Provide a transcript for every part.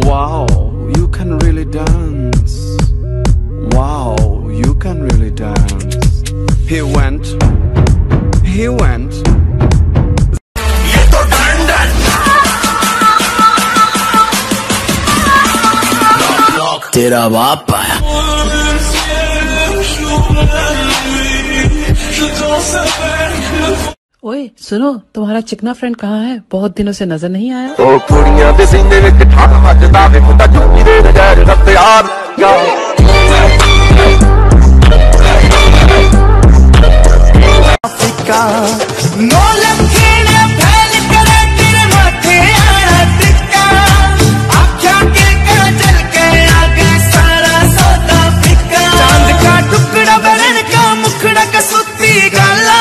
Wow, you can really dance. Wow, you can really dance. He went. ये तो तेरा बाप आया। ओए सुनो, तुम्हारा चिकना फ्रेंड कहाँ है? बहुत दिनों से नजर नहीं आया। ओ कुड़ियां दे सीने विच ठा वजदा वे मुंडा चुप्पी दे नज़र रब यार अफ्रीका नो लखीने फैल करे तेरे माथे आया टिक्का आँखों के काजल के आगे सारा सौदा फिक्का चांद का टुकड़ा बरन का मुखड़ा कसूती गाला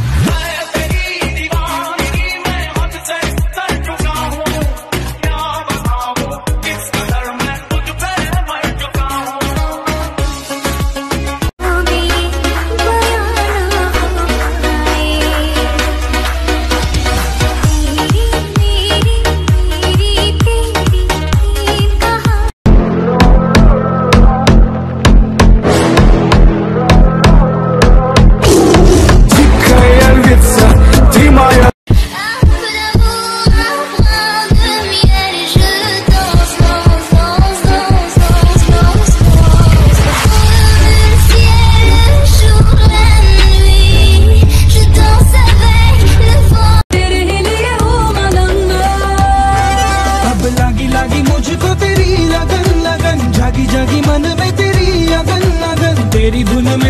मुझको तेरी लगन लगन जागी जागी मन में तेरी लगन लगन तेरी धुन में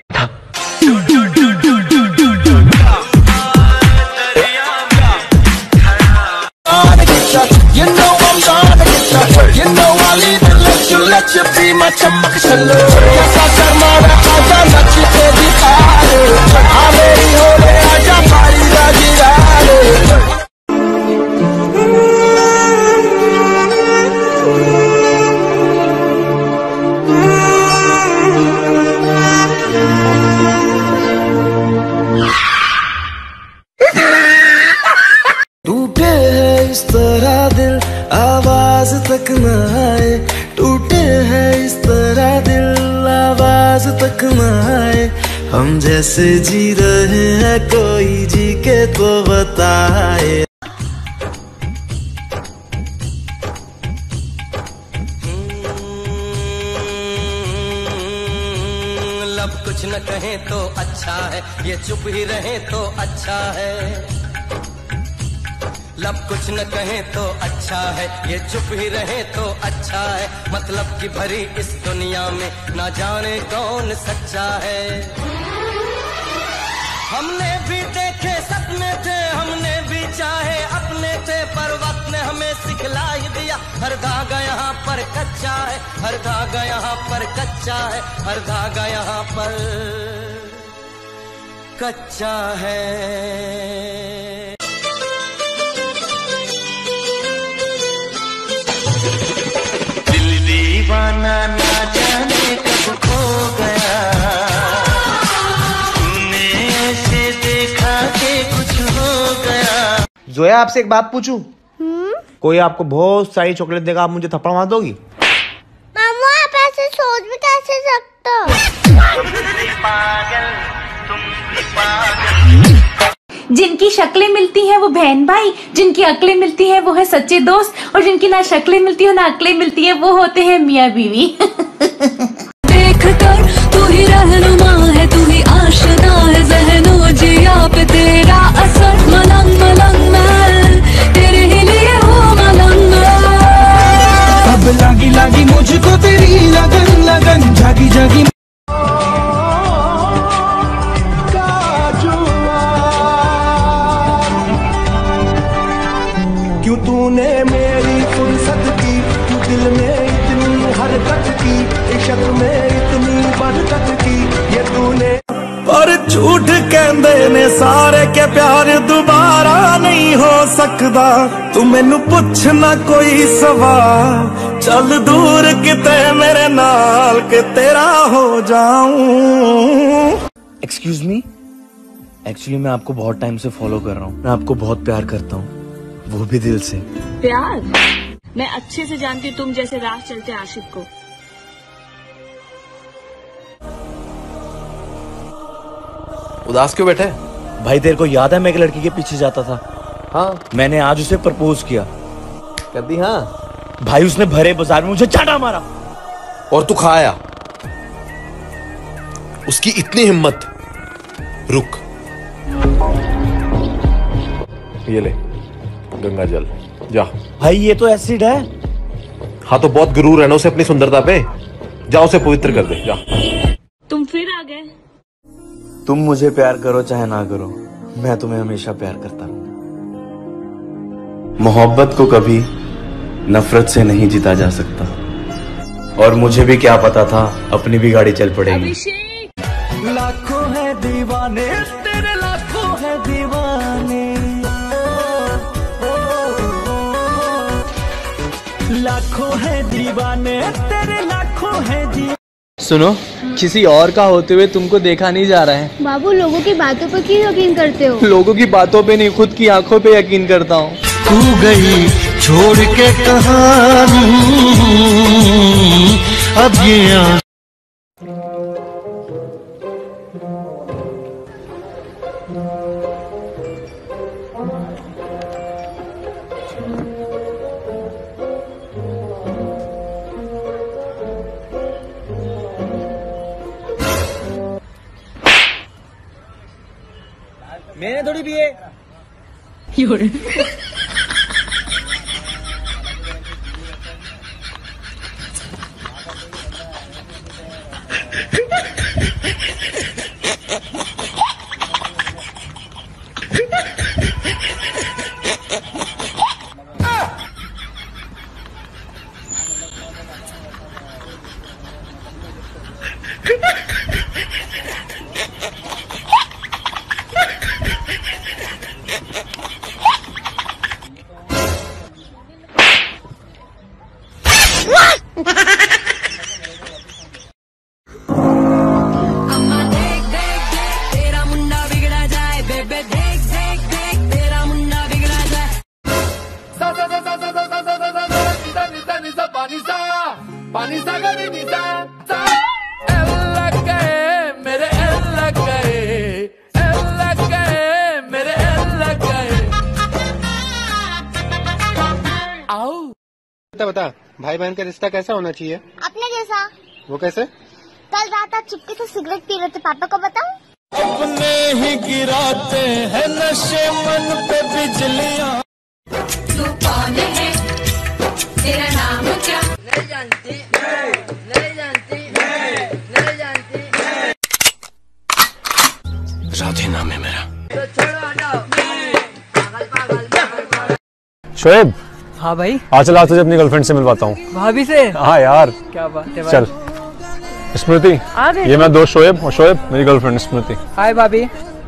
You know I'm gonna get ya. You know I'll even let you be my चमक चलो ऐसा शर्मा आजा नच के दिखा दे आ मेरी हो रे आजा पारी राजी रे टूटे है इस तरह दिल आवाज तक न आए टूटे है इस तरह दिल आवाज तक न आए हम जैसे जी रहे हैं कोई जी के तो बताए लब कुछ न कहे तो अच्छा है ये चुप ही रहे तो अच्छा है लब कुछ न कहे तो अच्छा है ये चुप ही रहे तो अच्छा है मतलब कि भरी इस दुनिया में ना जाने कौन सच्चा है हमने भी देखे सपने थे हमने भी चाहे अपने थे पर वक्त ने हमें सिखला ही दिया हर धागा यहाँ पर कच्चा है हर धागा यहाँ पर कच्चा है हर धागा यहाँ पर कच्चा है दीवाना ना जाने कब खो गया तूने ऐसे देखा कि कुछ हो गया जोया आपसे एक बात पूछूं? कोई आपको बहुत सारी चॉकलेट देगा आप मुझे थप्पड़ मार दोगी? मामू आप ऐसे सोच भी कैसे सकते हो? जिनकी शक्लें मिलती हैं वो बहन भाई जिनकी अकलें मिलती हैं वो है सच्चे दोस्त और जिनकी ना शक्लें मिलती है ना अकलें मिलती है वो होते हैं मियाँ बीवी देख कर तू ही रहनुमा है तू ही आशना है ज़हनो जिया पे तेरा असर मलंग मलंग मैं तेरे ही लिए हूँ मलंग अब लागी लागी मुझको तेरी लगन लगन जागी जागी क्यों तूने मेरी फुर्सत की क्यों दिल में इतनी हरकत की इश्क में इतनी बरकत की ये तूने पर झूठ कहंदे ने सारे के प्यार दोबारा नहीं हो सकता तू मैनू पुछ ना कोई सवाल चल दूर किते मेरे नाल के तेरा हो जाऊं। एक्सक्यूज मी एक्चुअली मैं आपको बहुत टाइम से फॉलो कर रहा हूँ मैं आपको बहुत प्यार करता हूँ वो भी दिल से प्यार मैं अच्छे से जानती हूँ तुम जैसे राह चलते आशिक को। उदास क्यों बैठे? भाई तेरे को याद है मैं एक लड़की के पीछे जाता था? हाँ। मैंने आज उसे प्रपोज किया। कर दी? हाँ। भाई उसने भरे बाजार में मुझे चाटा मारा। और तू खाया? उसकी इतनी हिम्मत। रुक, ये ले गंगा जल, जा। भाई ये तो एसिड है। हाँ तो बहुत गुरूर है ना उसे अपनी सुंदरता पे, जा उसे पवित्र कर दे, जा। तुम फिर आ गए। तुम मुझे प्यार करो चाहे ना करो, मैं तुम्हें हमेशा प्यार करता रहूंगा। मोहब्बत को कभी नफरत से नहीं जीता जा सकता, और मुझे भी क्या पता था अपनी भी गाड़ी चल पड़ेगी। लाखों है दीवाने तेरे, लाखों है दीवाने, लाखों है दीवाने तेरे, लाखों है दीवाने। सुनो, किसी और का होते हुए तुमको देखा नहीं जा रहा है। बाबू लोगों की बातों पर क्यों यकीन करते हो? लोगों की बातों पे नहीं, खुद की आंखों पे यकीन करता हूँ। तू गई छोड़ के कहानी, अब ये मैंने थोड़ी पिए। बता, भाई बहन का रिश्ता कैसा होना चाहिए? अपने जैसा। वो कैसे? कल रात आप चुपके से सिगरेट पी रहे थे, पापा को बताऊं? अपने ही गिराते हैं नशे मन पे बिजलियां। तू कौन है? तेरा नाम क्या? नहीं जानती, नहीं जानती, नहीं जानती। राधे नाम है मेरा। तो छोड़ो, हटाओ। शोएब। हाँ भाई। आज चल, आज तुझे अपनी गर्लफ्रेंड से मिलवाता हूँ। भाभी से? हाँ यार। क्या बात है भाई। चल स्मृति, ये मैं दोस्त शोएब, और शोएब मेरी गर्लफ्रेंड स्मृति। हाय भाभी।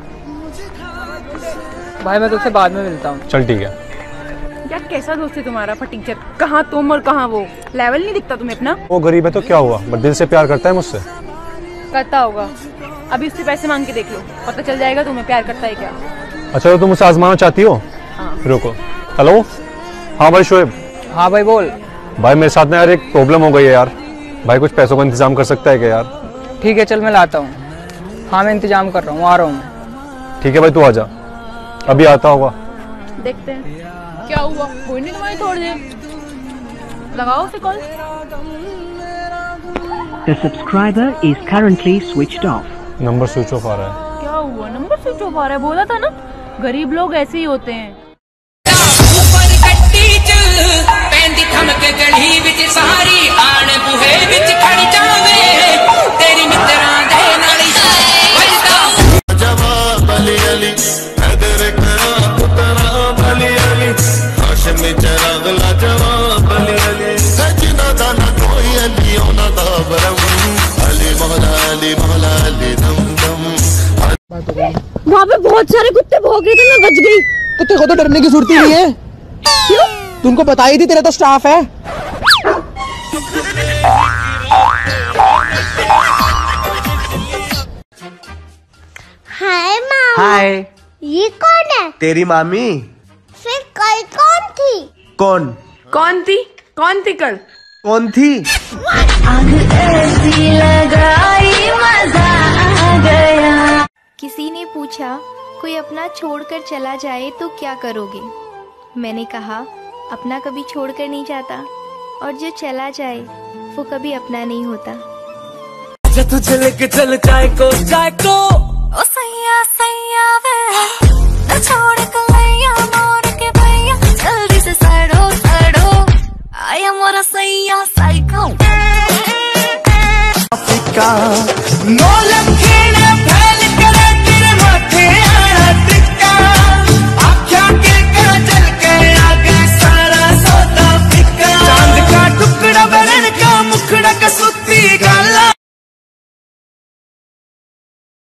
भाई मैं तुझसे बाद में मिलता हूँ। चल ठीक है। यार कैसा दोस्त है तुम्हारा फटीचर, कहाँ तुम और कहाँ वो, लेवल नहीं दिखता तुम्हें अपना? वो गरीब है तो क्या हुआ, बट दिल से प्यार करता है मुझसे। करता होगा, अभी उससे पैसे मांग के देख लो, पता चल जाएगा तुम्हें प्यार करता है क्या। अच्छा तो तुम मुझसे आजमाना चाहती हो? हाँ। रुको। हेलो। हाँ भाई शोएब। हाँ भाई बोल। भाई मेरे साथ में यार एक प्रॉब्लम हो गई है यार, भाई कुछ पैसों का इंतजाम कर सकता है क्या यार? ठीक है चल मैं लाता हूँ। हाँ मैं इंतजाम कर रहा हूँ, आ रहा हूँ। ठीक है भाई, तू आ जा, अभी आता होगा। देखते हैं क्या हुआ, कोई नहीं तुम्हारी तोड़ दे, लगाओ उसे call. The subscriber is currently switched off. Number switch off आ रहा है। क्या हुआ, नंबर स्विच ऑफ आ रहा है? बोला था ना, गरीब लोग ऐसे ही होते हैं। वहाँ पे बहुत सारे कुत्ते भौंक रहे थे, मैं बच गई। तो तेरे को तो डरने की जरूरत ही नहीं है। क्यों? तुमको बता ही थी, तेरा तो स्टाफ है। हाय मामा। हाय। ये कौन है? तेरी मामी। फिर कल कौन थी? कौन? कौन थी? कौन थी कल? कौन थी? आग ऐसी लगाई मजा आ गया। किसी ने पूछा कोई अपना छोड़कर चला जाए तो क्या करोगे? मैंने कहा अपना कभी छोड़कर नहीं जाता और जो चला जाए वो कभी अपना नहीं होता। तुझे लेके चल चाय को